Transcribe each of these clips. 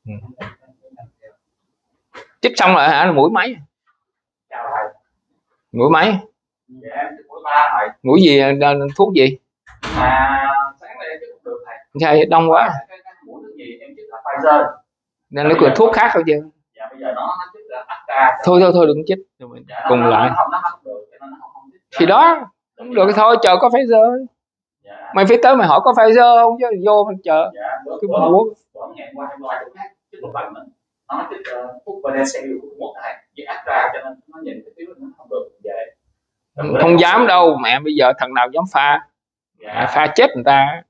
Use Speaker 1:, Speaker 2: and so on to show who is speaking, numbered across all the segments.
Speaker 1: Ừ. Chích xong rồi hả? Mũi mấy? Mũi mấy? Mũi gì? Thuốc gì? Sao đông quá? Nên nó còn thuốc khác thôi chứ. Thôi đừng chích, cùng lại. Thì đó không được thôi, chờ có Pfizer. Mày phải tới mày hỏi có Pfizer không chứ vô mình chờ cái mua. Không dám đâu mẹ, bây giờ thằng nào dám pha. Mẹ pha chết người ta.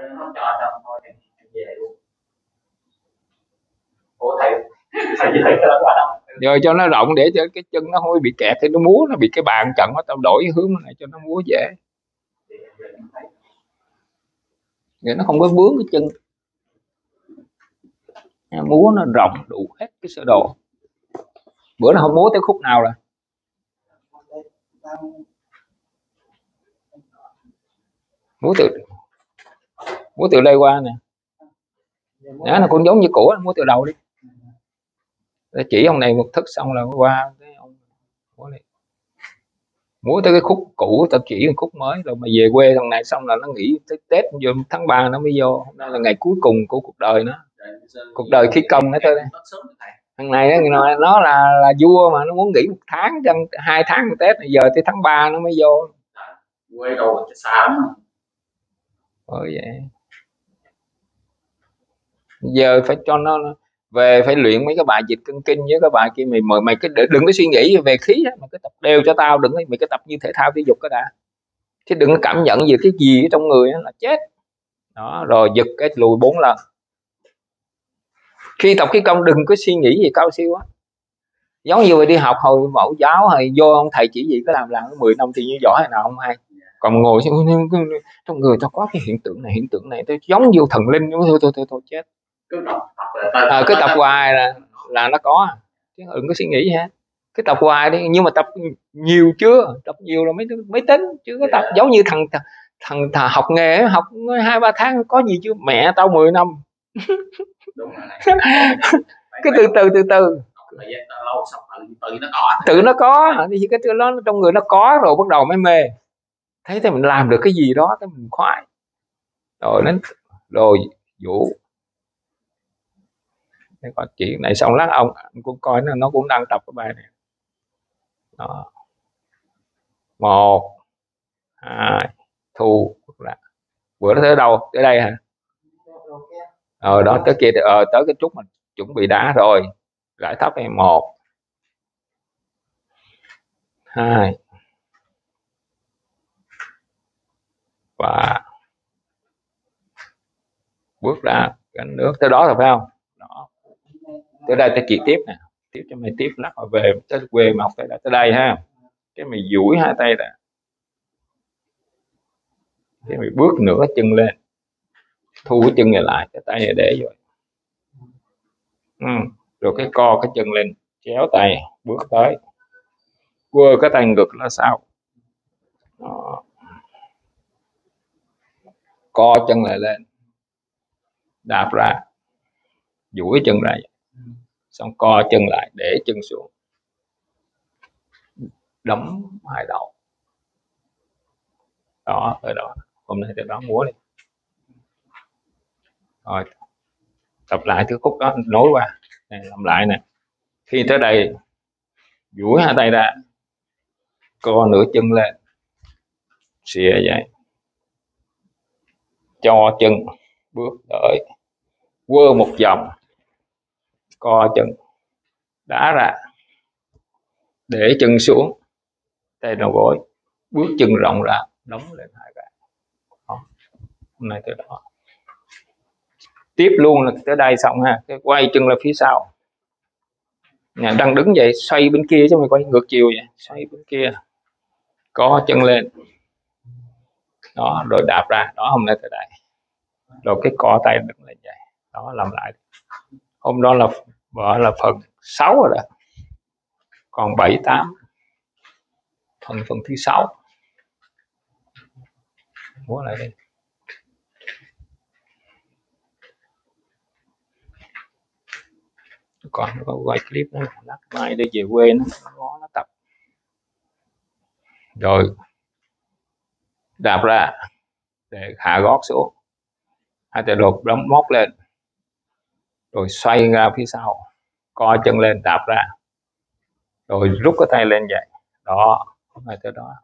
Speaker 1: Rồi cho nó rộng để cho cái chân nó không bị kẹt, thì nó múa nó bị cái bàn trận nó, tao đổi hướng này cho nó múa dễ. Rồi nó không có vướng cái chân. Múa nó rộng đủ hết cái sơ đồ. Bữa nó không múa tới khúc nào rồi? Múa từ đây qua nè. Đó là cũng giống như cũ, múa từ đầu đi. Chỉ ông này một thức xong là qua cái ông múa tới cái khúc cũ, tao chỉ cái khúc mới rồi mà về quê thằng này xong là nó nghỉ tới Tết vô tháng 3 nó mới vô. Hôm nay là ngày cuối cùng của cuộc đời nó, cuộc đời khí công nó thôi. Thằng này nó là vua mà nó muốn nghỉ 1 tháng, 2 tháng Tết, giờ tới tháng 3 nó mới vô.
Speaker 2: Quê đồ xa lắm.
Speaker 1: Vậy giờ phải cho nó về, phải luyện mấy cái bài dịch cân kinh với cái bài kia. Mày cứ đừng có suy nghĩ về khí, mày cứ tập đều cho tao, đừng mày cứ tập như thể thao thể dục cái đã, chứ đừng có cảm nhận về cái gì ở trong người là chết. Đó, rồi giật cái lùi 4 lần. Khi tập khí công đừng có suy nghĩ gì cao siêu á, giống như đi học hồi mẫu giáo hay vô ông thầy chỉ gì có làm 10 năm thì như giỏi hay nào không hay, còn ngồi trong người tao có cái hiện tượng này tôi giống như thần linh. Thôi chết. Cứ tập hoài là nó có, chứ đừng có suy nghĩ ha. Cứ tập hoài đi, nhưng mà tập nhiều chưa, tập nhiều là mới tính, chứ có tập giống như thằng học nghề học 2-3 tháng có gì chứ mẹ tao 10 năm. Cái từ tự nó có thì cái nó trong người nó có rồi bắt đầu mới mê, thấy mình làm được cái gì đó cái mình khoái rồi đến rồi vũ. Còn chuyện này xong lát ông cũng coi nó cũng đang tập cái bài này. Đó. 1 2 thu là bữa nó tới đâu, tới đây hả? Đó tới kia tới cái chút mình chuẩn bị đá rồi, rải thấp này. 1 2 và bước ra gánh nước tới đó rồi phải không? Đó. Tới đây tới chỉ tiếp nè, tiếp cho mày tiếp lát rồi về tới quê mà học tới đây ha, cái mày duỗi 2 tay ra, cái mày bước nửa chân lên, thu cái chân này lại, cái tay này để vô. Rồi cái co cái chân lên, kéo tay bước tới, quơ cái tay ngực là sao. Đó. Co chân lại lên, đạp ra, duỗi chân ra, xong co chân lại để chân xuống, đấm 2 đầu. Đó, tới đó. Hôm nay tới đó múa đi. Rồi tập lại cái khúc đó, nối qua này, làm lại nè. Khi tới đây duỗi 2 tay ra, co nửa chân lên, xìa vậy, cho chân bước tới, quơ một vòng, co chân đá ra, để chân xuống, tay đầu gối, bước chân rộng ra, đóng lên 2 cái. Hôm nay tới đó tiếp luôn là tới đây xong ha, cái quay chân là phía sau. Nhà đang đứng vậy xoay bên kia chứ mày quay ngược chiều vậy, xoay bên kia, co chân lên, đó rồi đạp ra. Đó, hôm nay tới đây rồi cái co tay đứng lên vậy. Đó, làm lại. Hôm đó là vợ là phần 6 rồi đó, còn 7, 8 phần thứ 6. Múa lại đi. còn nó có quay clip nữa, lát mai đi về quê nó tập. Rồi đạp ra để hạ gót xuống, hai tay đột đấm móc lên, rồi xoay ra phía sau, co chân lên đạp ra, rồi rút cái tay lên vậy đó, hai tay đó